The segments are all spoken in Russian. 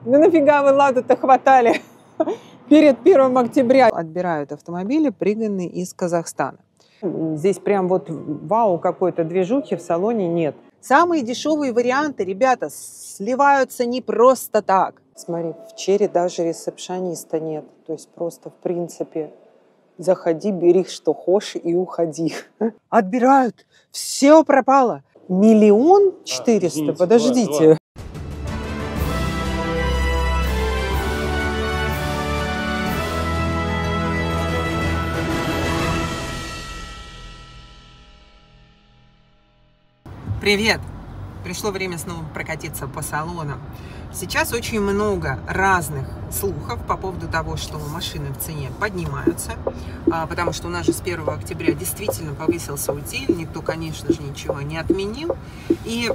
Ну нафига вы Ладу-то хватали перед 1 октября? Отбирают автомобили, пригнанные из Казахстана. Здесь прям вот вау какой-то движухи в салоне нет. Самые дешевые варианты, ребята, сливаются не просто так. Смотри, в Черри даже ресепшониста нет. То есть просто в принципе заходи, бери что хочешь и уходи. Отбирают. Все пропало. 1 400 000. Подождите. Привет! Пришло время снова прокатиться по салонам. Сейчас очень много разных слухов по поводу того, что машины в цене поднимаются, потому что у нас же с 1 октября действительно повысился утиль, никто, конечно же, ничего не отменил, и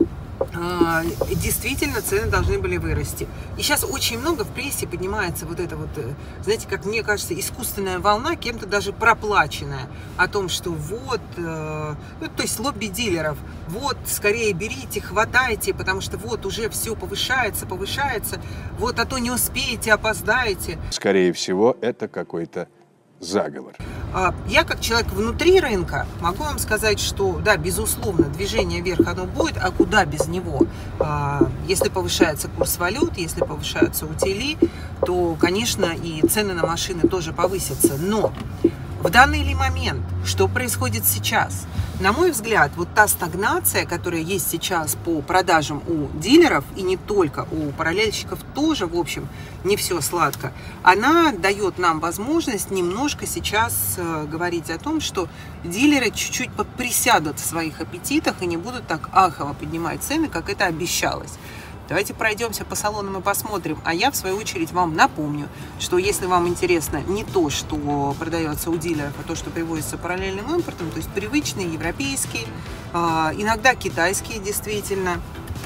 действительно цены должны были вырасти. И сейчас очень много в прессе поднимается вот эта вот, знаете, как мне кажется, искусственная волна, кем-то даже проплаченная, о том, что вот, ну, то есть лобби дилеров, вот, скорее берите, хватайте, потому что вот уже все повышается, вот, а то не успеете, опоздаете. Скорее всего, это какой-то заговор. Я, как человек внутри рынка, могу вам сказать, что, да, безусловно, движение вверх оно будет, а куда без него? Если повышается курс валют, если повышаются утили, то, конечно, и цены на машины тоже повысятся. Но в данный ли момент, что происходит сейчас? На мой взгляд, вот та стагнация, которая есть сейчас по продажам у дилеров, и не только у параллельщиков тоже, в общем, не все сладко, она дает нам возможность немножко сейчас говорить о том, что дилеры чуть-чуть присядут в своих аппетитах и не будут так ахово поднимать цены, как это обещалось. Давайте пройдемся по салонам и посмотрим. А я, в свою очередь, вам напомню, что если вам интересно не то, что продается у дилеров, а то, что привозится параллельным импортом, то есть привычные, европейские, иногда китайские, действительно,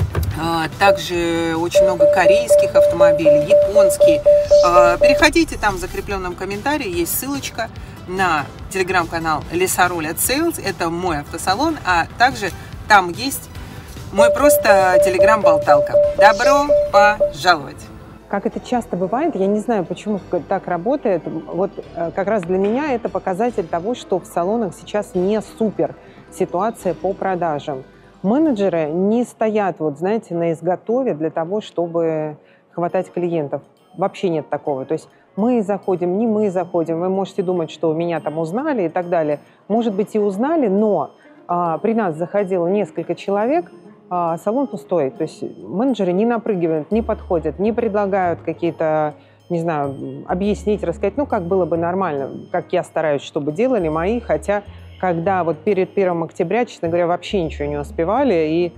также очень много корейских автомобилей, японские. Переходите, там в закрепленном комментарии есть ссылочка на телеграм-канал Лесоруль от Sales, это мой автосалон, а также там есть мой просто телеграм-болталка. Добро пожаловать! Как это часто бывает, я не знаю, почему так работает. Вот как раз для меня это показатель того, что в салонах сейчас не супер ситуация по продажам. Менеджеры не стоят, вот знаете, на изготове для того, чтобы хватать клиентов. Вообще нет такого. То есть мы заходим, не мы заходим. Вы можете думать, что меня там узнали и так далее. Может быть, и узнали, но при нас заходило несколько человек, салон пустой. То есть менеджеры не напрыгивают, не подходят, не предлагают какие-то, не знаю, объяснить, рассказать, ну, как было бы нормально, как я стараюсь, чтобы делали мои, хотя когда вот перед 1 октября, честно говоря, вообще ничего не успевали, и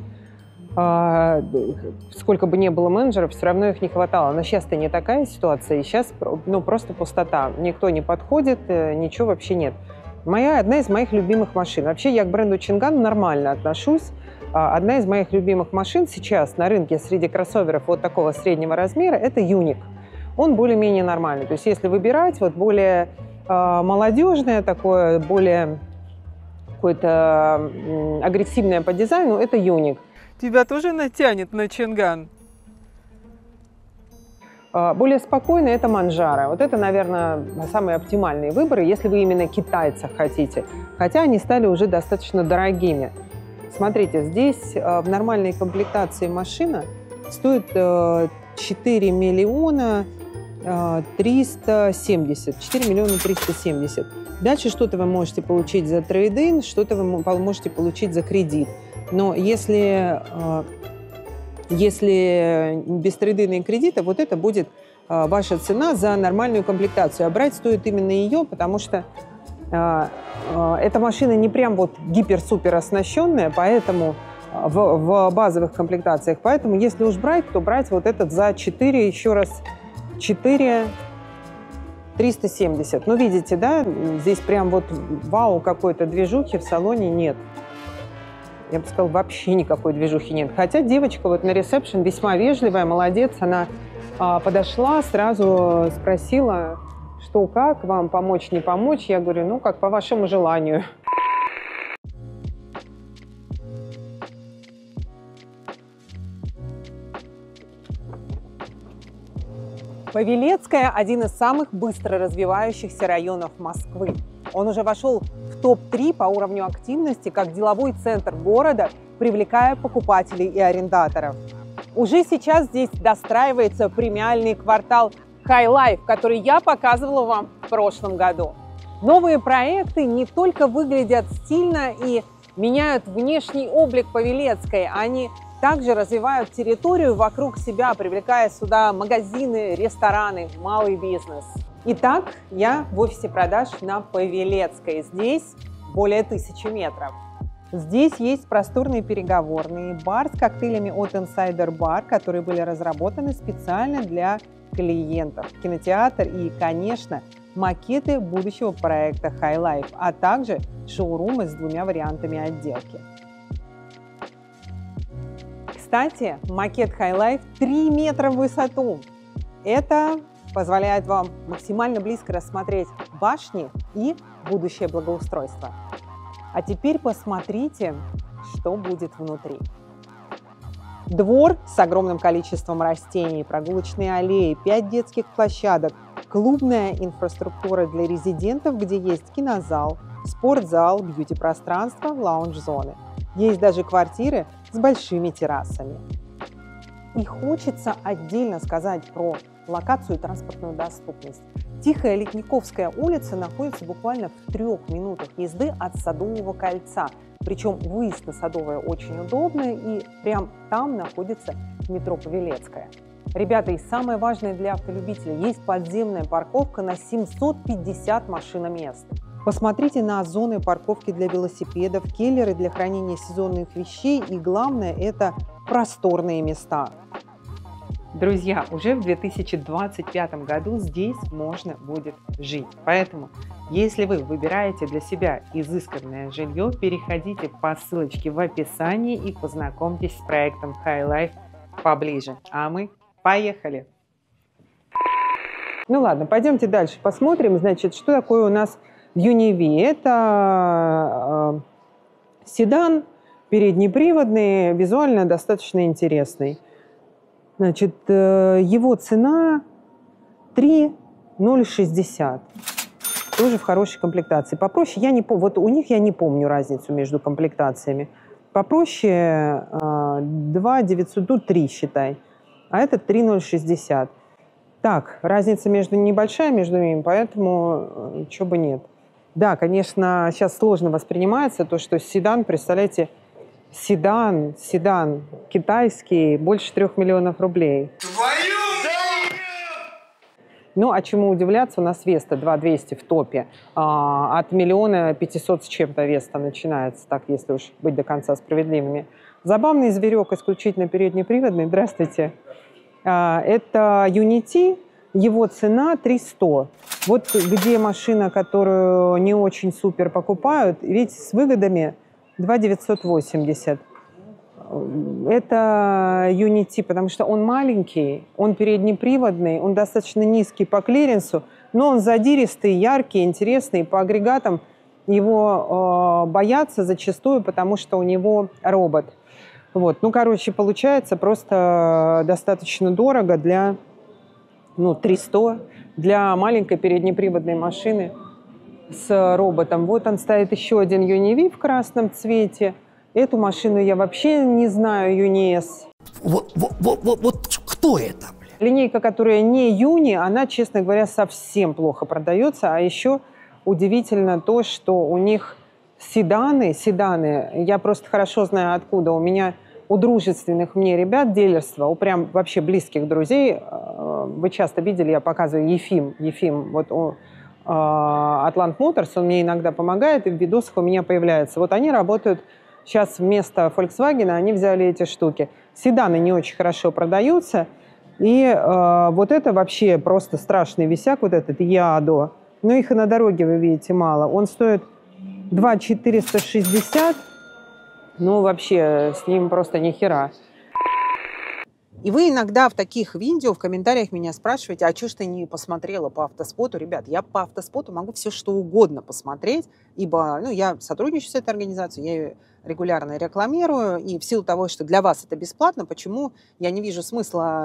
сколько бы ни было менеджеров, все равно их не хватало. Но сейчас-то не такая ситуация, и сейчас ну, просто пустота. Никто не подходит, ничего вообще нет. Одна из моих любимых машин. Вообще я к бренду Чинган нормально отношусь. Одна из моих любимых машин сейчас на рынке среди кроссоверов вот такого среднего размера – это Юник. Он более-менее нормальный. То есть если выбирать вот более молодежное, такое более какое-то агрессивное по дизайну, это Юник. Тебя тоже натянет на Чинган? Более спокойно это Манжаро. Вот это, наверное, самые оптимальные выборы, если вы именно китайцев хотите. Хотя они стали уже достаточно дорогими. Смотрите, здесь в нормальной комплектации машина стоит 4 миллиона 370. 4 миллиона 370. Дальше что-то вы можете получить за трейд-ин, что-то вы можете получить за кредит. Но если без трейд-ина и кредита, вот это будет ваша цена за нормальную комплектацию. А брать стоит именно ее, потому что эта машина не прям вот гипер-супер оснащенная, поэтому в базовых комплектациях. Поэтому если уж брать, то брать вот этот за 4, еще раз, 4 370. Ну, видите, да, здесь прям вот вау какой-то движухи в салоне нет. Я бы сказала, вообще никакой движухи нет. Хотя девочка вот на ресепшн весьма вежливая, молодец. Она подошла, сразу спросила, что как, вам помочь, не помочь. Я говорю, ну, как по вашему желанию. Павелецкая – один из самых быстро развивающихся районов Москвы. Он уже вошел в топ-3 по уровню активности как деловой центр города, привлекая покупателей и арендаторов. Уже сейчас здесь достраивается премиальный квартал High Life, который я показывала вам в прошлом году. Новые проекты не только выглядят стильно и меняют внешний облик Павелецкой, они также развивают территорию вокруг себя, привлекая сюда магазины, рестораны, малый бизнес. Итак, я в офисе продаж на Павелецкой. Здесь более 1000 метров. Здесь есть просторные переговорные, бар с коктейлями от Insider Bar, которые были разработаны специально для клиентов, кинотеатр и, конечно, макеты будущего проекта High Life, а также шоурумы с 2 вариантами отделки. Кстати, макет High Life 3 метра в высоту. Это позволяет вам максимально близко рассмотреть башни и будущее благоустройство. А теперь посмотрите, что будет внутри. Двор с огромным количеством растений, прогулочные аллеи, 5 детских площадок, клубная инфраструктура для резидентов, где есть кинозал, спортзал, бьюти-пространство, лаунж-зоны. Есть даже квартиры с большими террасами. И хочется отдельно сказать про локацию и транспортную доступность. Тихая Ледниковская улица находится буквально в 3 минутах езды от Садового кольца. Причем выезд на Садовое очень удобный, и прям там находится метро Павелецкая. Ребята, и самое важное для автолюбителей, есть подземная парковка на 750 машиномест. Посмотрите на зоны парковки для велосипедов, келлеры для хранения сезонных вещей и, главное, это просторные места. Друзья, уже в 2025 году здесь можно будет жить. Поэтому, если вы выбираете для себя изысканное жилье, переходите по ссылочке в описании и познакомьтесь с проектом High Life поближе. А мы поехали! Ну ладно, пойдемте дальше посмотрим, значит, что такое у нас UNI-V. Это седан переднеприводный, визуально достаточно интересный. Значит, его цена 3,060. Тоже в хорошей комплектации. Попроще, я не помню, вот у них я не помню разницу между комплектациями. Попроще 2,900, тут 3, считай. А этот 3,060. Так, разница небольшая между ними, поэтому чего бы нет. Да, конечно, сейчас сложно воспринимается то, что седан, представляете, седан китайский, больше 3 миллионов рублей. Твою! Ну, а чему удивляться, у нас Веста 2200 в топе. От 1 500 000 с чем-то Веста начинается, так, если уж быть до конца справедливыми. Забавный зверек, исключительно переднеприводный. Здравствуйте. Это Unity, его цена 300. Вот где машина, которую не очень супер покупают, ведь с выгодами 2,980. Это Unity, потому что он маленький, он переднеприводный, он достаточно низкий по клиренсу, но он задиристый, яркий, интересный. По агрегатам его боятся зачастую, потому что у него робот. Вот. Ну, короче, получается просто достаточно дорого для 300 для маленькой переднеприводной машины с роботом. Вот он стоит еще один UNI-V в красном цвете. Эту машину я вообще не знаю, UNI-S. Вот кто это? Линейка, которая не Юни, она, честно говоря, совсем плохо продается. А еще удивительно то, что у них седаны, я просто хорошо знаю откуда. У меня у дружественных мне ребят дилерства, у прям вообще близких друзей, вы часто видели, я показываю Ефим, вот у Atlant Motors, он мне иногда помогает, и в видосах у меня появляется. Вот они работают сейчас вместо Volkswagen, они взяли эти штуки. Седаны не очень хорошо продаются, и вот это вообще просто страшный висяк, вот этот Ядо. Но их и на дороге, вы видите, мало. Он стоит 2,460, ну вообще с ним просто ни хера. И вы иногда в таких видео, в комментариях меня спрашиваете, а что ж ты не посмотрела по автоспоту? Ребят, я по автоспоту могу все что угодно посмотреть, ибо я сотрудничаю с этой организацией, я ее регулярно рекламирую, и в силу того, что для вас это бесплатно, почему я не вижу смысла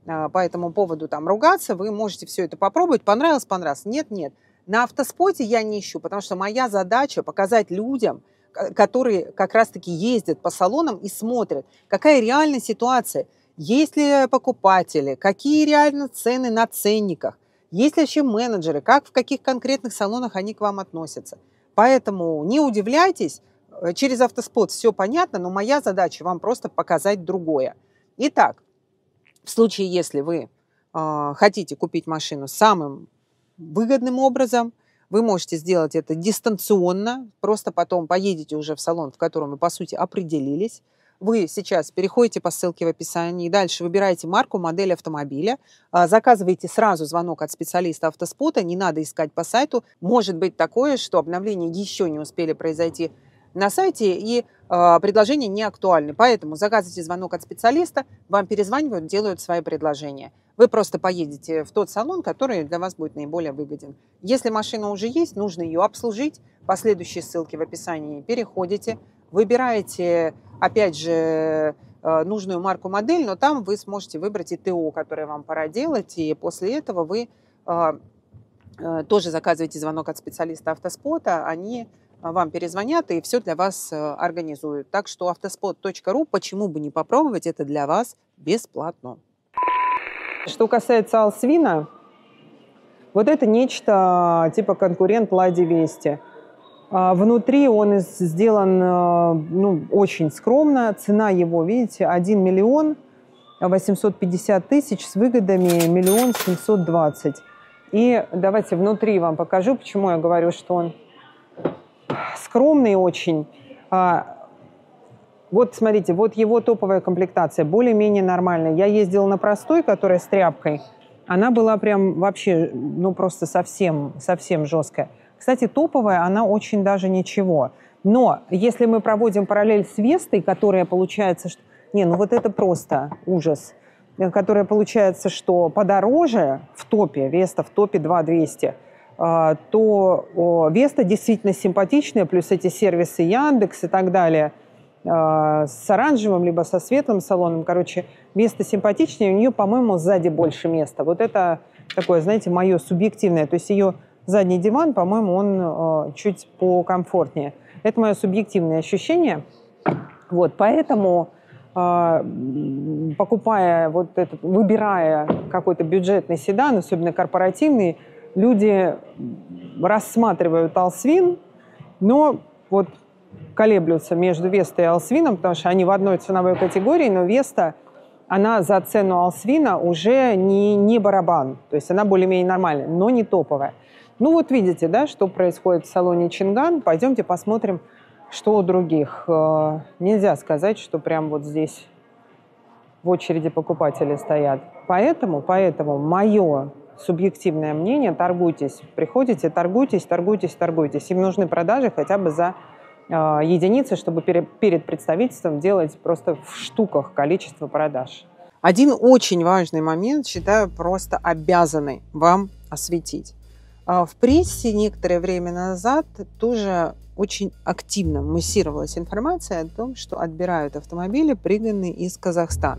по этому поводу там ругаться, вы можете все это попробовать. Понравилось, понравилось. Нет, нет. На автоспоте я не ищу, потому что моя задача показать людям, которые как раз-таки ездят по салонам и смотрят, какая реальная ситуация, есть ли покупатели, какие реально цены на ценниках, есть ли вообще менеджеры, как в каких конкретных салонах они к вам относятся. Поэтому не удивляйтесь, через автоспот все понятно, но моя задача вам просто показать другое. Итак, в случае, если вы хотите купить машину самым выгодным образом, вы можете сделать это дистанционно, просто потом поедете уже в салон, в котором вы, по сути, определились. Вы сейчас переходите по ссылке в описании, дальше выбираете марку, модель автомобиля, заказываете сразу звонок от специалиста автоспота, не надо искать по сайту. Может быть такое, что обновления еще не успели произойти на сайте, и предложения не актуальны. Поэтому заказывайте звонок от специалиста, вам перезванивают, делают свои предложения. Вы просто поедете в тот салон, который для вас будет наиболее выгоден. Если машина уже есть, нужно ее обслужить. По следующей ссылке в описании переходите, выбираете, опять же, нужную марку, модель, но там вы сможете выбрать и ТО, которое вам пора делать, и после этого вы тоже заказываете звонок от специалиста автоспота, они вам перезвонят и все для вас организуют. Так что автоспот.ру, почему бы не попробовать, это для вас бесплатно. Что касается Алсвина, вот это нечто типа конкурент Ладе Весте. Внутри он сделан очень скромно. Цена его, видите, 1 миллион 850 тысяч с выгодами 1 720 000. И давайте внутри вам покажу, почему я говорю, что он скромный очень. Вот смотрите, вот его топовая комплектация, более-менее нормальная. Я ездила на простой, которая с тряпкой. Она была прям вообще, просто совсем жесткая. Кстати, топовая, она очень даже ничего. Но если мы проводим параллель с Вестой, которая получается... вот это просто ужас. Которая получается, что подороже в топе, Веста в топе 2200, то Веста действительно симпатичная, плюс эти сервисы Яндекс и так далее, с оранжевым, либо со светлым салоном. Короче, Веста симпатичнее, у нее, по-моему, сзади больше места. Вот это такое, знаете, мое субъективное. То есть ее задний диван, по-моему, он чуть покомфортнее. Это мое субъективное ощущение. Вот, поэтому, покупая выбирая какой-то бюджетный седан, особенно корпоративный, люди рассматривают Алсвин, но вот колеблются между Вестой и Алсвином, потому что они в одной ценовой категории, но Веста, она за цену Алсвина уже не барабан, то есть она более-менее нормальная, но не топовая. Вот видите, да, что происходит в салоне Чинган. Пойдемте посмотрим, что у других. Нельзя сказать, что прям вот здесь в очереди покупатели стоят. Поэтому мое субъективное мнение, торгуйтесь. Приходите, торгуйтесь. Им нужны продажи хотя бы за единицы, чтобы перед представительством делать просто в штуках количество продаж. Один очень важный момент, считаю, просто обязаны вам осветить. В прессе некоторое время назад тоже очень активно муссировалась информация о том, что отбирают автомобили, пригнанные из Казахстана.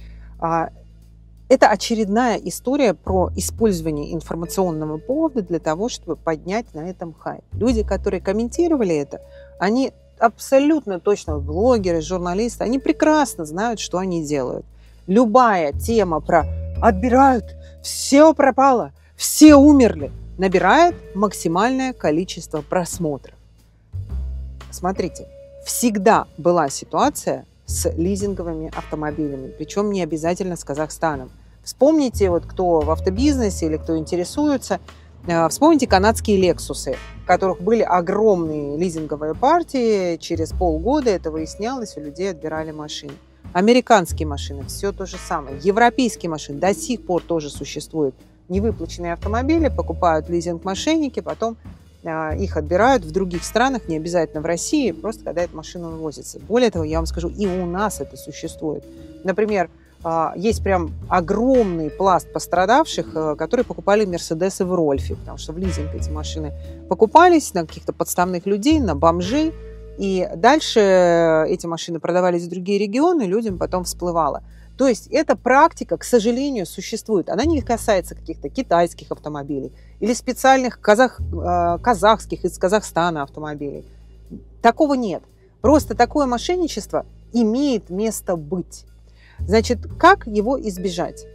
Это очередная история про использование информационного повода для того, чтобы поднять на этом хайп. Люди, которые комментировали это, они абсолютно точно, блогеры, журналисты, они прекрасно знают, что они делают. Любая тема про «отбирают», «все пропало», «все умерли» набирает максимальное количество просмотров. Смотрите, всегда была ситуация с лизинговыми автомобилями, причем не обязательно с Казахстаном. Вспомните, кто в автобизнесе или кто интересуется, вспомните канадские «Лексусы», в которых были огромные лизинговые партии. Через полгода это выяснялось, у людей отбирали машины. Американские машины – все то же самое. Европейские машины до сих пор тоже существуют. Невыплаченные автомобили покупают лизинг-мошенники, потом их отбирают в других странах, не обязательно в России, просто когда эта машина вывозится. Более того, я вам скажу, и у нас это существует. Например, есть прям огромный пласт пострадавших, которые покупали «Мерседесы» в Рольфе, потому что в лизинг эти машины покупались на каких-то подставных людей, на бомжей, и дальше эти машины продавались в другие регионы, людям потом всплывало. То есть эта практика, к сожалению, существует. Она не касается каких-то китайских автомобилей или специальных казахских из Казахстана автомобилей. Такого нет. Просто такое мошенничество имеет место быть. Значит, как его избежать?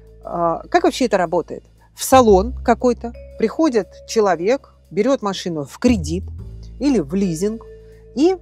Как вообще это работает? В салон какой-то приходит человек, берет машину в кредит или в лизинг, и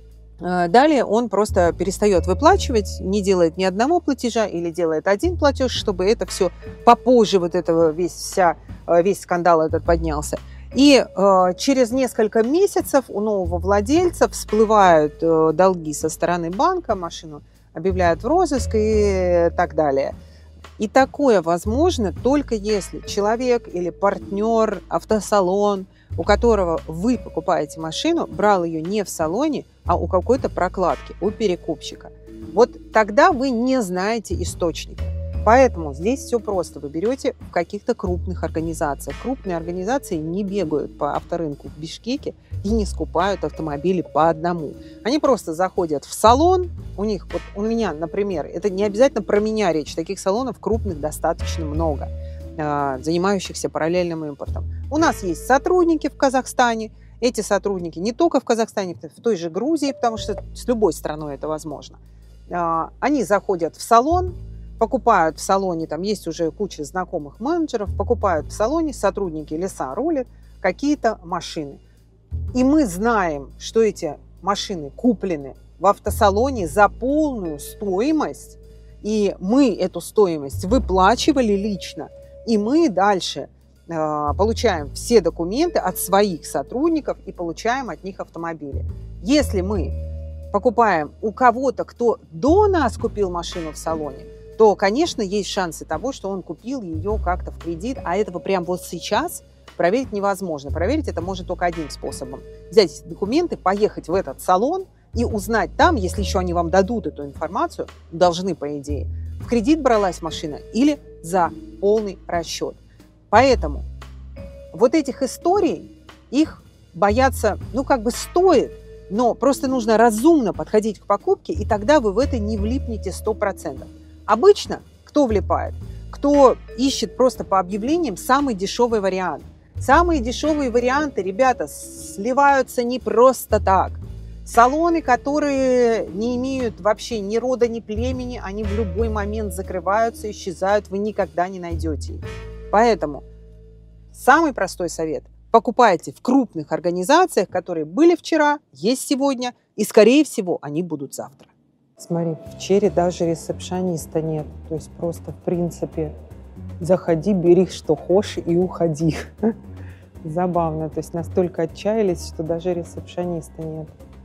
далее он просто перестает выплачивать, не делает ни одного платежа или делает один платеж, чтобы это все попозже, вот этого весь скандал этот поднялся. И через несколько месяцев у нового владельца всплывают долги со стороны банка, машину объявляют в розыск и так далее. И такое возможно только если человек или партнер, автосалон, у которого вы покупаете машину, брал ее не в салоне, а у какой-то прокладки, у перекупщика. Вот тогда вы не знаете источника. Поэтому здесь все просто. Вы берете в каких-то крупных организациях. Крупные организации не бегают по авторынку в Бишкеке и не скупают автомобили по одному. Они просто заходят в салон. У них, вот у меня, например, это не обязательно про меня речь, таких салонов крупных достаточно много, занимающихся параллельным импортом. У нас есть сотрудники в Казахстане. Эти сотрудники не только в Казахстане, в той же Грузии, потому что с любой страной это возможно. Они заходят в салон, покупают в салоне, там есть уже куча знакомых менеджеров, покупают в салоне, сотрудники леса рулят какие-то машины. И мы знаем, что эти машины куплены в автосалоне за полную стоимость, и мы эту стоимость выплачивали лично, и мы дальше получаем все документы от своих сотрудников и получаем от них автомобили. Если мы покупаем у кого-то, кто до нас купил машину в салоне, то, конечно, есть шансы того, что он купил ее как-то в кредит, а этого прямо вот сейчас проверить невозможно. Проверить это может только одним способом. Взять документы, поехать в этот салон и узнать там, если еще они вам дадут эту информацию, должны, по идее, в кредит бралась машина или за полный расчет. Поэтому вот этих историй, их бояться, стоит, но просто нужно разумно подходить к покупке, и тогда вы в это не влипнете 100%. Обычно кто влипает? Кто ищет просто по объявлениям самый дешевый вариант. Самые дешевые варианты, ребята, сливаются не просто так. Салоны, которые не имеют вообще ни рода, ни племени, они в любой момент закрываются, исчезают, вы никогда не найдете их. Поэтому самый простой совет – покупайте в крупных организациях, которые были вчера, есть сегодня, и, скорее всего, они будут завтра. Смотри, в Черри даже ресепшониста нет. То есть просто, в принципе, заходи, бери, что хочешь, и уходи. Забавно. То есть настолько отчаялись, что даже ресепшониста нет.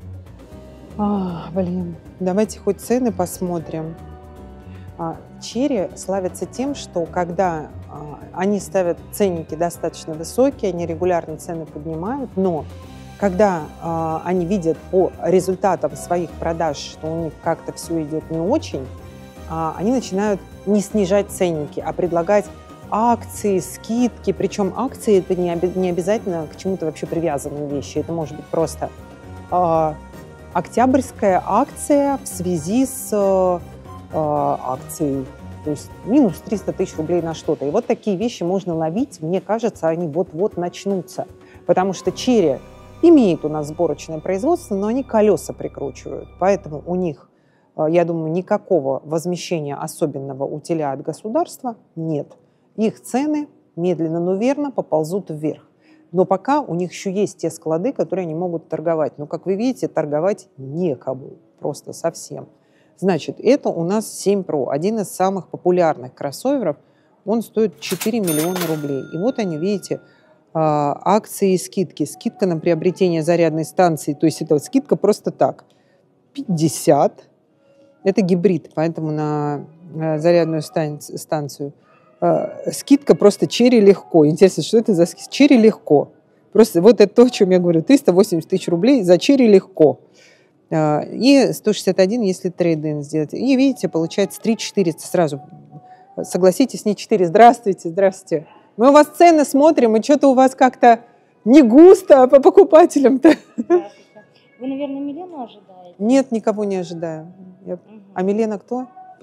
Блин. Давайте хоть цены посмотрим. Черри славятся тем, что когда они ставят ценники достаточно высокие, они регулярно цены поднимают, но когда они видят по результатам своих продаж, что у них как-то все идет не очень, они начинают не снижать ценники, а предлагать акции, скидки. Причем акции – это не обязательно к чему-то вообще привязанные вещи. Это может быть просто октябрьская акция в связи с акцией. То есть минус 300 тысяч рублей на что-то. И вот такие вещи можно ловить. Мне кажется, они вот-вот начнутся. Потому что Черри имеет у нас сборочное производство, но они колеса прикручивают. Поэтому у них, я думаю, никакого возмещения особенного утиля от государства нет. Их цены медленно, но верно поползут вверх. Но пока у них еще есть те склады, которые они могут торговать. Но, как вы видите, торговать некому. Просто совсем. Значит, это у нас 7 Pro. Один из самых популярных кроссоверов. Он стоит 4 миллиона рублей. И вот они, видите, акции и скидки. Скидка на приобретение зарядной станции. То есть это скидка просто так. 50. Это гибрид, поэтому на зарядную станцию. Скидка просто Черри легко. Интересно, что это за скидка? Черри легко. Просто вот это то, о чем я говорю. 380 тысяч рублей за Черри легко. И 161, если трейд-ин сделать. И видите, получается 3400 сразу. Согласитесь, не 4. Здравствуйте, здравствуйте. Мы у вас цены смотрим, и что-то у вас как-то не густо по покупателям-то. Вы, наверное, Милену ожидаете? Нет, никого не ожидаю. А Милена кто?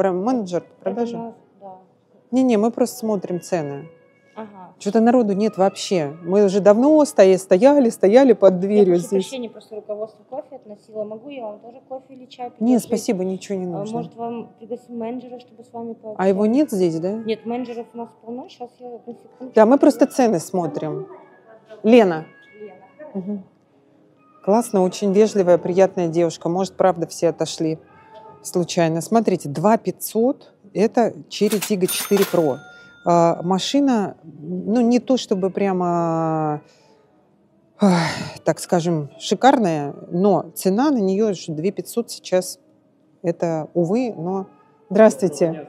менеджер по продаже? Да. Не-не, мы просто смотрим цены. Ага. Что-то народу нет вообще. Мы уже давно стояли под дверью Я прошу здесь. прощения, просто руководство кофе относила. Могу я вам тоже кофе или чай Нет, предложить? спасибо, ничего не нужно. Может, вам пригласить менеджера, чтобы с вами пообщаться? А его нет здесь, да? Нет, менеджеров у нас полно. Сейчас я на секундочку. Да, мы просто цены смотрим. Лена. Лена. Мгм. Классно, очень вежливая, приятная девушка. Может, правда, все отошли случайно. Смотрите, 2500 – это Cherry Tiggo 4 Pro. Машина, ну, не то чтобы прямо, так скажем, шикарная, но цена на нее 2500 сейчас. Это, увы, но... Здравствуйте.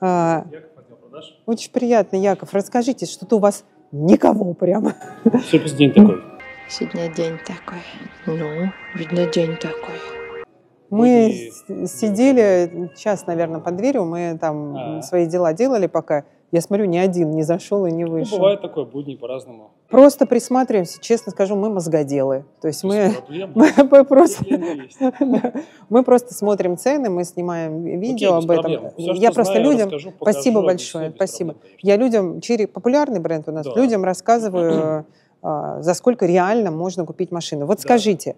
Очень приятно, Яков. Расскажите, что-то у вас никого прямо. Сегодня день такой. Сегодня день такой. Ну, видно, день такой. Мы сидели час, наверное, под дверью, мы там свои дела делали пока. Я смотрю, ни один не зашел и не вышел. Бывает такое, будни по-разному. Просто присматриваемся, честно скажу, мы мозгоделы. То есть мы просто смотрим цены, мы снимаем видео об этом. Я просто людям... Спасибо большое, спасибо. Я людям, Cherry популярный бренд у нас, людям рассказываю, за сколько реально можно купить машину. Вот скажите,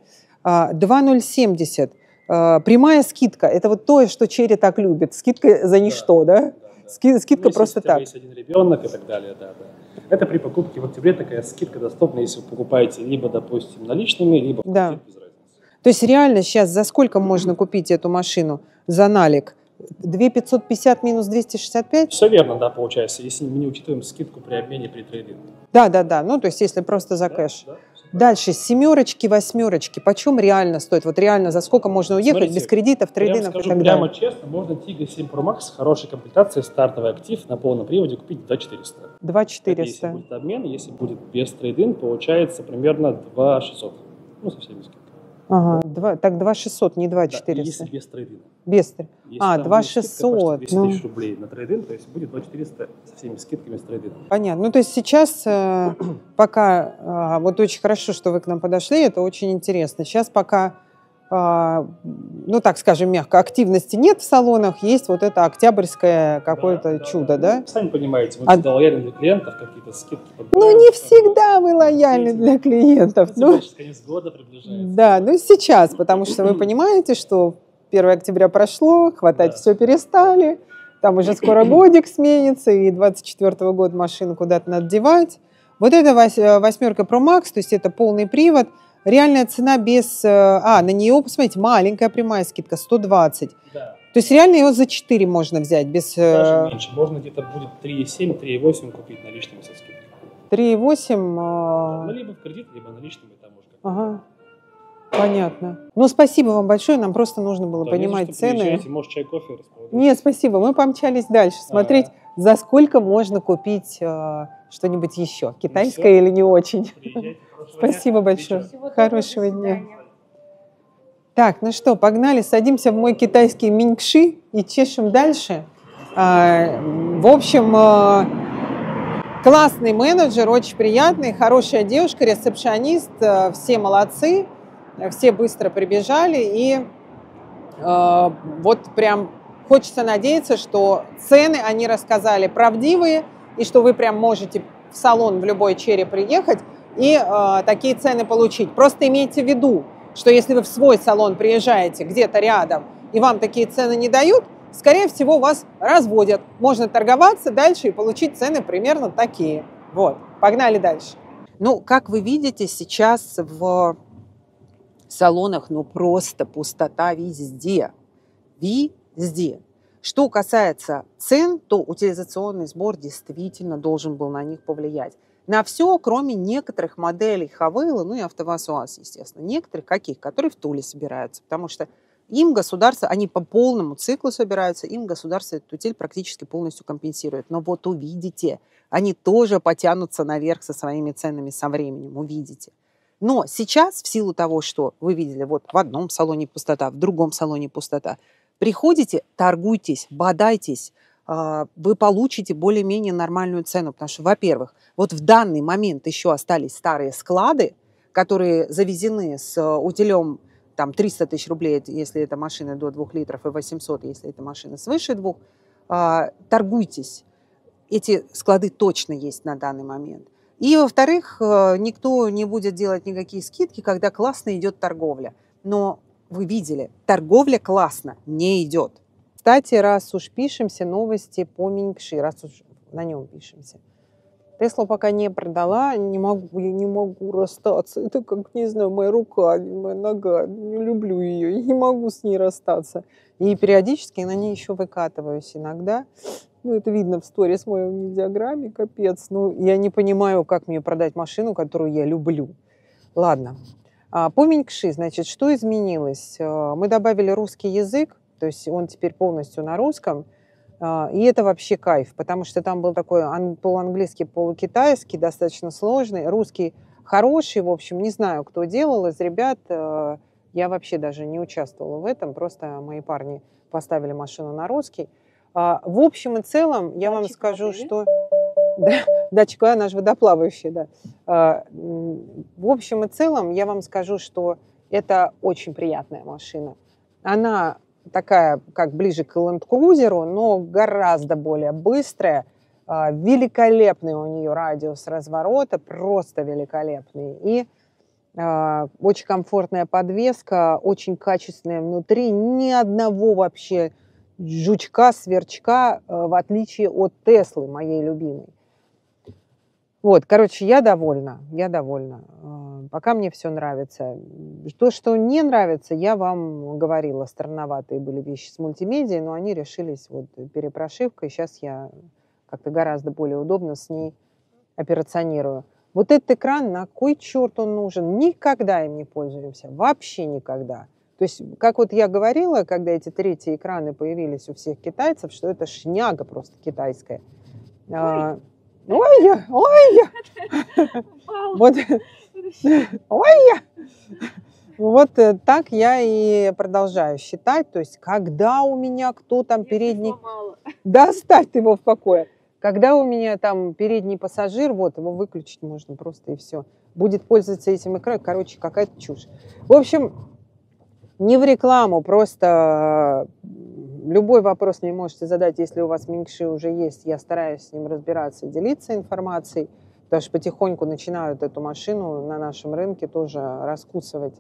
2070, прямая скидка, это вот то, что Cherry так любит, скидка за ничто, да? Скидка просто так. Есть один ребенок и так далее, да. Это при покупке в октябре такая скидка доступна, если вы покупаете либо, допустим, наличными, либо без разницы. То есть реально сейчас за сколько можно купить эту машину за налик? 2550 минус 265? Все верно, да, получается, если мы не учитываем скидку при обмене при трейдинге. Да. Ну, то есть если просто за кэш. Дальше, семерочки, восьмерочки. Почем реально стоит? Вот реально за сколько можно уехать без кредитов, трейдинов и так далее? Прямо честно, можно Tiggo 7 Pro Max с хорошей комплектацией, стартовый актив на полном приводе купить 2400. 2400. Если будет обмен, если будет без трейдинг, получается примерно 2600. Ну, со всеми скидками. Ага, так 2600, не 2400. Да, если без трейдинга. Без трейдинга. 2600. 200 тысяч рублей на трейдинг, то есть будет 2400 со всеми скидками с трейдингом. Понятно. Ну, то есть сейчас пока, вот очень хорошо, что вы к нам подошли, это очень интересно. Сейчас пока, ну, так скажем мягко, активности нет в салонах, есть вот это октябрьское какое-то чудо, да? Сами понимаете, мы всегда лояльны для клиентов, какие-то скидки. Ну, не всегда вы лояльны для клиентов. Ну, конец года приближается. Да, ну сейчас, потому что вы понимаете, что 1 октября прошло, хватать все перестали, там уже скоро годик сменится, и 24 года машину куда-то надо девать. Вот это восьмерка Pro Max, то есть это полный привод. Реальная цена без... на нее, посмотрите, маленькая прямая скидка, 120. Да. То есть реально его за 4 можно взять без... Даже меньше. Можно где-то будет 3,7, 3,8 купить наличными со скидкой. 3,8... Ну, либо в кредит, либо наличными там уже. Ага. Понятно. Ну, спасибо вам большое, нам просто нужно было понимать цены. Может, чай, кофе располагать? Нет, спасибо, мы помчались дальше, смотреть, за сколько можно купить что-нибудь еще, китайское или не очень. Спасибо большое. Хорошего дня. Так, ну что, погнали, садимся в мой китайский минькши и чешем дальше. В общем, классный менеджер, очень приятный, хорошая девушка, ресепшонист, все молодцы. Все быстро прибежали, и вот прям хочется надеяться, что цены они рассказали правдивые, и что вы прям можете в салон в любой Cherry приехать и такие цены получить. Просто имейте в виду, что если вы в свой салон приезжаете где-то рядом, и вам такие цены не дают, скорее всего, вас разводят. Можно торговаться дальше и получить цены примерно такие. Вот, погнали дальше. Ну, как вы видите, сейчас в салонах, ну, просто пустота везде. Везде. Что касается цен, то утилизационный сбор действительно должен был на них повлиять. На все, кроме некоторых моделей Хавейлы, ну и АвтоВАЗ УАЗ, естественно. Некоторых каких? Которые в Туле собираются. Потому что им государство, они по полному циклу собираются, им государство эту утиль практически полностью компенсирует. Но вот увидите, они тоже потянутся наверх со своими ценами со временем, увидите. Но сейчас, в силу того, что вы видели, вот в одном салоне пустота, в другом салоне пустота, приходите, торгуйтесь, бодайтесь, вы получите более-менее нормальную цену. Потому что, во-первых, вот в данный момент еще остались старые склады, которые завезены с утилем там 300 тысяч рублей, если это машина до 2 литров, и 800, если это машина свыше 2, торгуйтесь. Эти склады точно есть на данный момент. И, во-вторых, никто не будет делать никакие скидки, когда классно идет торговля. Но вы видели, торговля классно не идет. Кстати, раз уж пишемся, новости по Минькши, раз уж на нем пишемся. Теслу пока не продала, не могу расстаться. Это как, не знаю, моя рука, моя нога. Не люблю ее, не могу с ней расстаться. И периодически на ней еще выкатываюсь иногда. Ну, это видно в сторис моем диаграмме, капец. Ну, я не понимаю, как мне продать машину, которую я люблю. Ладно. По Минькши, значит, что изменилось? Мы добавили русский язык, то есть он теперь полностью на русском. И это вообще кайф, потому что там был такой полуанглийский, полукитайский, достаточно сложный. Русский хороший, в общем, не знаю, кто делал из ребят. Я вообще даже не участвовала в этом, просто мои парни поставили машину на русский. В общем и целом, я вам скажу, что... Датчик, она же водоплавающая, да. В общем и целом, я вам скажу, что это очень приятная машина. Она такая, как ближе к ленд-крузеру, но гораздо более быстрая. Великолепный у нее радиус разворота, просто великолепный. И очень комфортная подвеска, очень качественная внутри. Ни одного вообще жучка, сверчка, в отличие от Теслы, моей любимой. Вот, короче, я довольна. Пока мне все нравится. То, что не нравится, я вам говорила, странноватые были вещи с мультимедией, но они решились вот перепрошивкой. Сейчас я как-то гораздо более удобно с ней операционирую. Вот этот экран, на кой черт он нужен? Никогда им не пользуемся. Вообще никогда. То есть, как вот я говорила, когда эти третьи экраны появились у всех китайцев, что это шняга просто китайская. Ой, вот так я и продолжаю считать. То есть, когда у меня кто там передний... Да оставь ты его в покое. Когда у меня там передний пассажир, вот его выключить можно просто и все. Будет пользоваться этим экраном. Короче, какая-то чушь. В общем, не в рекламу, просто любой вопрос мне можете задать, если у вас Минькши уже есть. Я стараюсь с ним разбираться и делиться информацией, потому что потихоньку начинают эту машину на нашем рынке тоже раскусывать.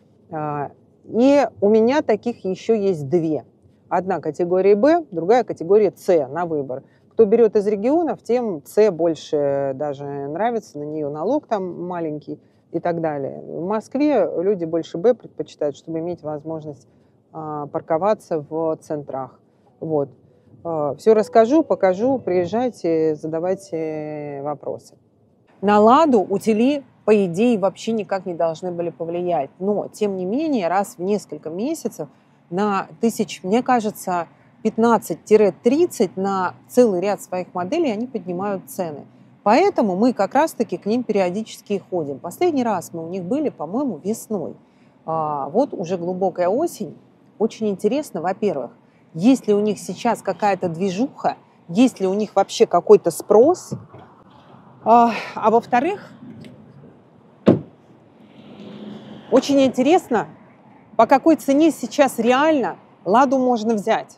И у меня таких еще есть две. Одна категория Б, другая категория С на выбор. Кто берет из регионов, тем С больше даже нравится, на нее налог там маленький и так далее. В Москве люди больше Б предпочитают, чтобы иметь возможность парковаться в центрах. Вот. Все расскажу, покажу, приезжайте, задавайте вопросы. На «Ладу» утили, по идее, вообще никак не должны были повлиять. Но, тем не менее, раз в несколько месяцев на тысяч, мне кажется, 15-30 на целый ряд своих моделей они поднимают цены. Поэтому мы как раз-таки к ним периодически ходим. Последний раз мы у них были, по-моему, весной. Вот уже глубокая осень. Очень интересно, во-первых, есть ли у них сейчас какая-то движуха, есть ли у них вообще какой-то спрос. А во-вторых, очень интересно, по какой цене сейчас реально «Ладу» можно взять.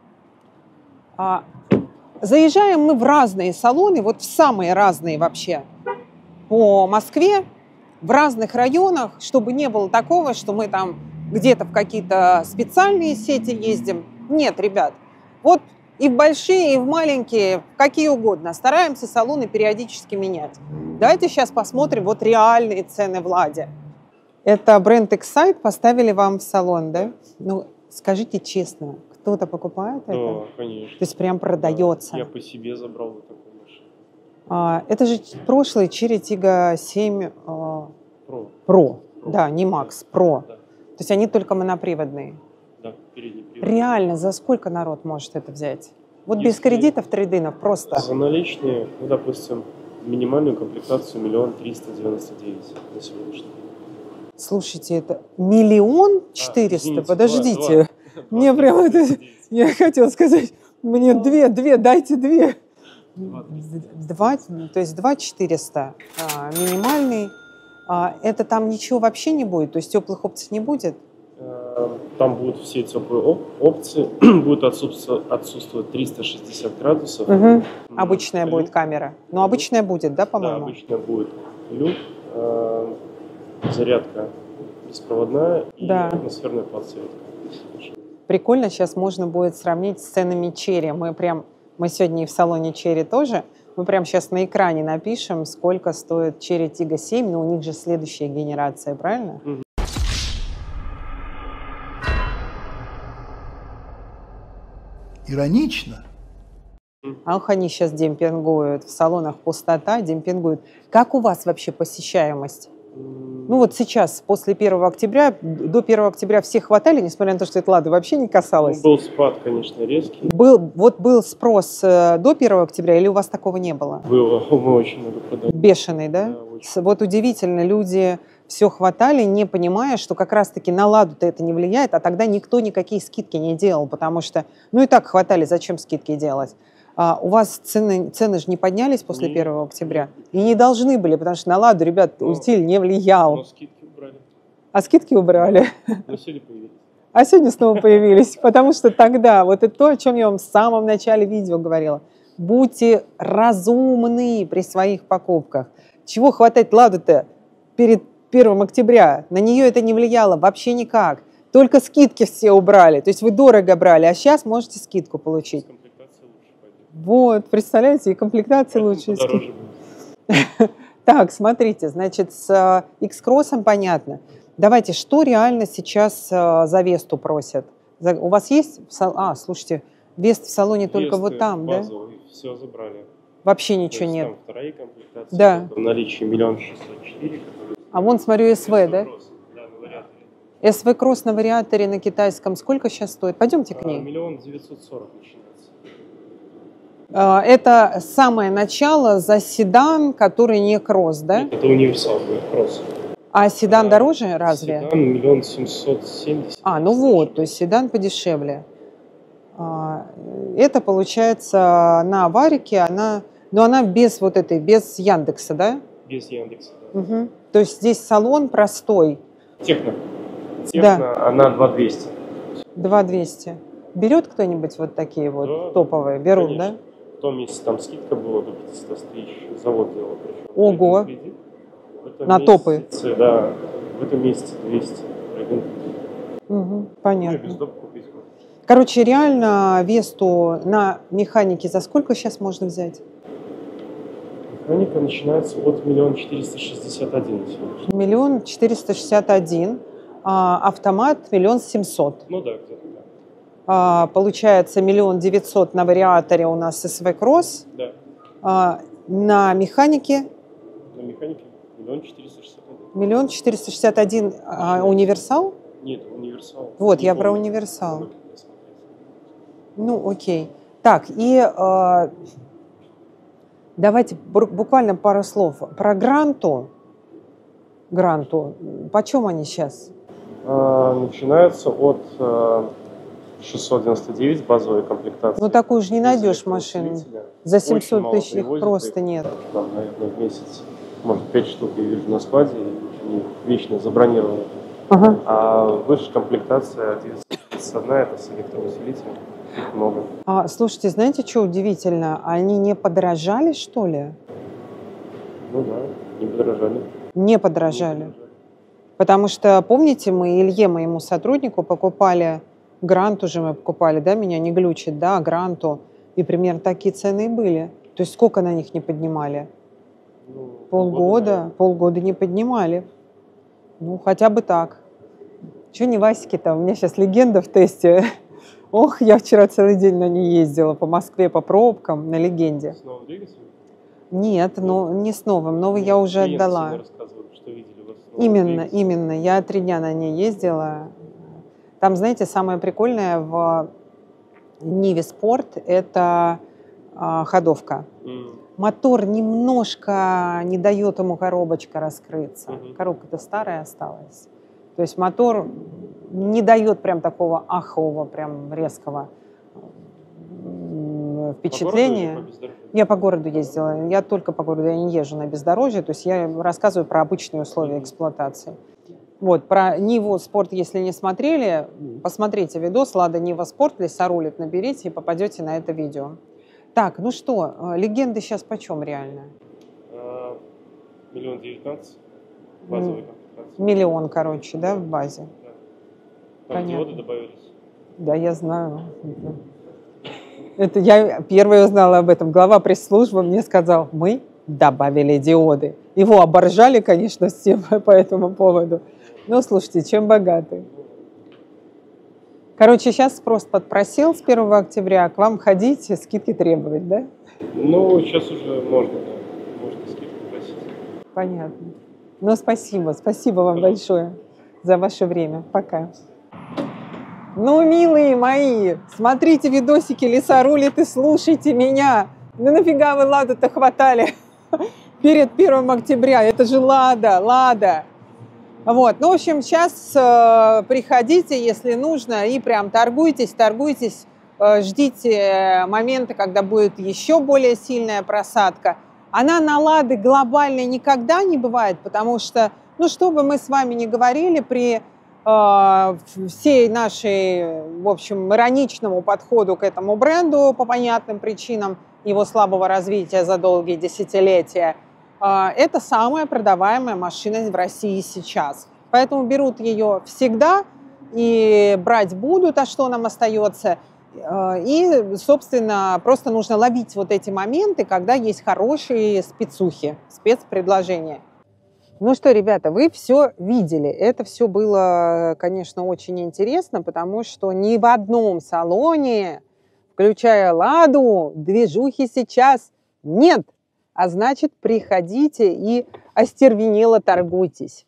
Заезжаем мы в разные салоны, вот в самые разные вообще по Москве, в разных районах, чтобы не было такого, что мы там где-то в какие-то специальные сети ездим. Нет, ребят, вот и в большие, и в маленькие, какие угодно. Стараемся салоны периодически менять. Давайте сейчас посмотрим вот реальные цены в «Ладе». Это бренд Excite поставили вам в салон, да? Ну, скажите честно, кто-то покупает это? Да, конечно. То есть прям продается? Да, я по себе забрал вот такую машину. Это же прошлый Chery Tiggo 7 Pro. Да, не Max, Pro. Да. То есть они только моноприводные. Да, передний привод. Реально, за сколько народ может это взять? Вот без кредитов, трейдинов, просто. За наличные, ну, допустим, минимальную комплектацию 1 399 000 на сегодняшний день. Слушайте, это 1 400 000? Извините, Подождите. Мне прямо это... Я хотела сказать, мне две, дайте две. 2, то есть 2 400 минимальный. Это там ничего вообще не будет? То есть теплых опций не будет? Там будут все теплые опции, будет отсутствовать 360 градусов. Угу. Обычная будет камера. Ну, обычная будет, да, Да, по-моему? обычно будет люк, зарядка беспроводная и атмосферная подсветка. Прикольно, сейчас можно будет сравнить с ценами Черри. Мы сегодня и в салоне Черри тоже. Мы прямо сейчас на экране напишем, сколько стоит Черри Tiggo 7, но у них же следующая генерация, правильно? Мгм. Иронично. Ах, они сейчас демпингуют. В салонах пустота, демпингуют. Как у вас вообще посещаемость? Ну вот сейчас, после 1 октября, до 1 октября все хватали, несмотря на то, что это Лады вообще не касалось. Был спад, конечно, резкий. Был спрос до 1 октября или у вас такого не было? Было, мы очень много продали. Бешеный, да? Да, очень. Вот удивительно, люди все хватали, не понимая, что как раз-таки на Ладу-то это не влияет, а тогда никто никакие скидки не делал, потому что, ну и так хватали, зачем скидки делать? У вас цены же не поднялись после 1 октября? И не должны были, потому что на Ладу, ребят, утиль не влиял. Но скидки убрали. А скидки убрали? Но сегодня появились. А сегодня снова появились, потому что тогда, вот это то, о чем я вам в самом начале видео говорила, будьте разумны при своих покупках. Чего хватать Ладу-то перед 1 октября? На нее это не влияло вообще никак. Только скидки все убрали. То есть вы дорого брали, а сейчас можете скидку получить. Комплектация лучше пойдет. Вот, представляете, и комплектация лучше. Подороже будет. Так, смотрите, значит, с X-Cross'ом понятно. Давайте, что реально сейчас за Весту просят? У вас есть? Слушайте, Вест в салоне только Весты вот там, да? базовые, все забрали. Вообще То ничего есть нет. Там вторая комплектация. Да. В наличии 1 604 000. А вон, смотрю, СВ, да? Да, на вариаторе. СВ Кросс на вариаторе на китайском сколько сейчас стоит? Пойдемте к ней. 1 940 000 начинается. Это самое начало за седан, который не кросс, да? Нет, это универсал будет, кросс. А седан дороже разве? Седан 1 770 000. Ну вот, то есть седан подешевле. Это получается на аварике, она без без Яндекса, да? Без Яндекса. Да. Угу. То есть здесь салон простой. Техно. Да. Она 2200. 2200. Берет кто-нибудь вот такие вот Да, топовые? Берут, конечно. да? В том месяце там скидка была до 500 тысяч. Завод делал. Причем. Ого. Кредит. В этом На топы. Да, в этом месяце 200. Угу, понятно. Без доп. Купить. Короче, реально Весту на механике за сколько сейчас можно взять? Механика начинается от 1 461 000. 1 461 000, автомат 1 700 000. Ну да, где-то да. Получается 1 900 000 на вариаторе у нас СВ Кросс. Да. На механике? На механике 1 461 000. 1 461 000 универсал? Нет, универсал. Вот, Не я про помню. универсал. Надо посмотреть. Ну, окей. Так, и давайте буквально пару слов про Гранту. Почем они сейчас? Начинается от 699 базовой комплектации. Ну, такую же не Без найдешь машину. электроусилителя. За Очень 700 мало тысяч их привозят, просто их нет. Там, наверное, в месяц, может, 5 штук я вижу на складе, и они вечно забронированы. Ага. А выше комплектация 931, это с электроусилителем. Их много. Слушайте, знаете, что удивительно? Они не подорожали, что ли? Ну да, не подорожали. Не подорожали. Потому что, помните, мы Илье, моему сотруднику, покупали Гранту же мы покупали, да, меня не глючит, да, Гранту. И примерно такие цены и были. То есть сколько на них не поднимали? Ну, Полгода не поднимали. Ну, хотя бы так. Чего не Васики-то? У меня сейчас легенда в тесте. Ох, я вчера целый день на ней ездила по Москве, по пробкам, на легенде. С новым двигателем? Нет, ну не с новым. Новый я уже Клиенты отдала. всегда рассказывают, что видели у вас новый двигатель. Именно. Я 3 дня на ней ездила. Там, знаете, самое прикольное в Ниве Спорт – это ходовка. Мотор немножко не дает ему коробочка раскрыться. Коробка-то старая осталась. То есть мотор не дает прям такого ахового, прям резкого впечатления. По городу или по бездорожью? Я по городу ездила. Я только по городу, я не езжу на бездорожье. То есть я рассказываю про обычные условия эксплуатации. Вот, про Ниву Спорт, если не смотрели, посмотрите видос «Лада Нива Спорт», лесорулит, наберите и попадете на это видео. Так, ну что, легенды сейчас почем реально? 1 900 000 базовый комплектация. Миллион, короче, да, в базе? Да. Там диоды добавились. Да, я знаю. Это я первая узнала об этом. Глава пресс-службы мне сказал, мы добавили диоды. Его оборжали, конечно, все по этому поводу. Но слушайте, чем богаты. Короче, сейчас спрос подпросил с 1 октября. К вам ходить, скидки требовать, да? Ну, сейчас уже можно, да. Можно скидку просить. Понятно. Ну, спасибо. Спасибо вам большое за ваше время. Пока. Ну, милые мои, смотрите видосики «Лесорулит» и слушайте меня. Ну, нафига вы «Ладу»-то хватали перед 1 октября? Это же «Лада». Вот, ну, в общем, сейчас приходите, если нужно, и прям торгуйтесь, ждите момента, когда будет еще более сильная просадка. Она на «Лады» глобальной никогда не бывает, потому что, ну, что бы мы с вами ни говорили, при всей нашей, в общем, ироничному подходу к этому бренду по понятным причинам его слабого развития за долгие десятилетия, это самая продаваемая машина в России сейчас. Поэтому берут ее всегда и брать будут, а что нам остается. И, собственно, просто нужно ловить вот эти моменты, когда есть хорошие спецухи, спецпредложения. Ну что, ребята, вы все видели. Это все было, конечно, очень интересно, потому что ни в одном салоне, включая «Ладу», движухи сейчас нет. А значит, приходите и остервенело торгуйтесь.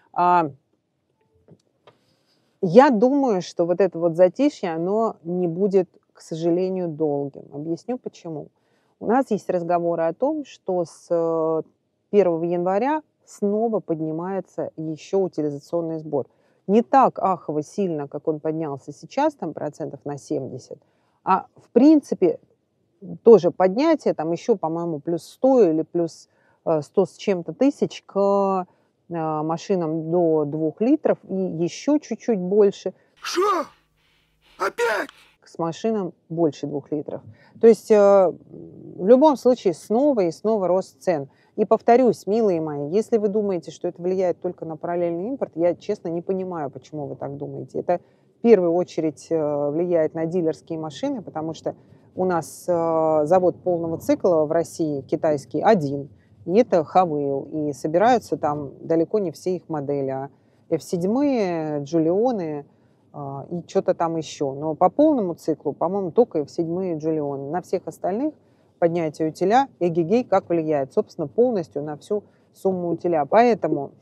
Я думаю, что вот это вот затишье, оно не будет, к сожалению, долгим. Объясню почему. У нас есть разговоры о том, что с 1 января снова поднимается еще утилизационный сбор. Не так ахово сильно, как он поднялся сейчас, там процентов на 70, а в принципе тоже поднятие, там еще, по-моему, плюс 100 или плюс 100 с чем-то тысяч к машинам до 2 литров и еще чуть-чуть больше. Что? Опять? С машинам больше 2 литров. То есть в любом случае снова и снова рост цен. И повторюсь, милые мои, если вы думаете, что это влияет только на параллельный импорт, я, честно, не понимаю, почему вы так думаете. Это в первую очередь влияет на дилерские машины, потому что у нас завод полного цикла в России, китайский, один. И это Хавейл. И собираются там далеко не все их модели. А F7, Джулионы и что-то там еще. Но по полному циклу, по-моему, только F7 и Джулионы. На всех остальных поднятие утиля, эгегей, как влияет, собственно, полностью на всю сумму утиля. Поэтому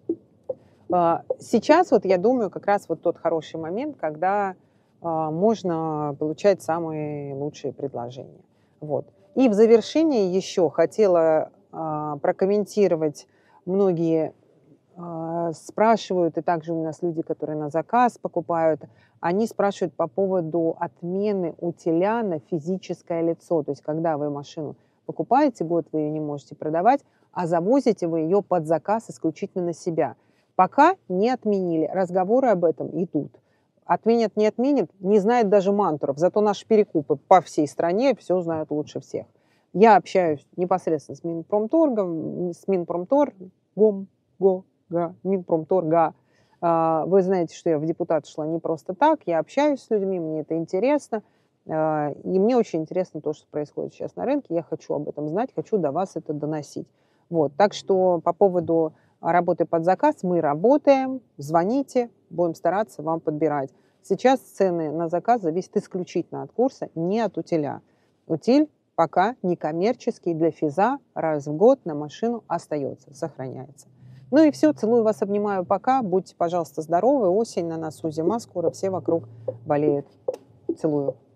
сейчас, вот я думаю, как раз вот тот хороший момент, когда можно получать самые лучшие предложения. Вот. И в завершение еще хотела прокомментировать. Многие спрашивают, и также у нас люди, которые на заказ покупают, они спрашивают по поводу отмены утиля на физическое лицо. То есть, когда вы машину покупаете, год вы ее не можете продавать, а завозите вы ее под заказ исключительно на себя. Пока не отменили. Разговоры об этом идут. Отменят, не отменят, не знает даже Мантуров. Зато наши перекупы по всей стране все знают лучше всех. Я общаюсь непосредственно с Минпромторгом, с Минпромторгом, Минпромторга. Вы знаете, что я в депутаты шла не просто так. Я общаюсь с людьми, мне это интересно. И мне очень интересно то, что происходит сейчас на рынке. Я хочу об этом знать, хочу до вас это доносить. Вот. Так что по поводу работы под заказ мы работаем. Звоните, будем стараться вам подбирать. Сейчас цены на заказ зависят исключительно от курса, не от утиля. Утиль пока некоммерческий, для физа раз в год на машину остается, сохраняется. Ну и все, целую вас, обнимаю, пока. Будьте, пожалуйста, здоровы. Осень на носу, зима скоро, все вокруг болеют. Целую.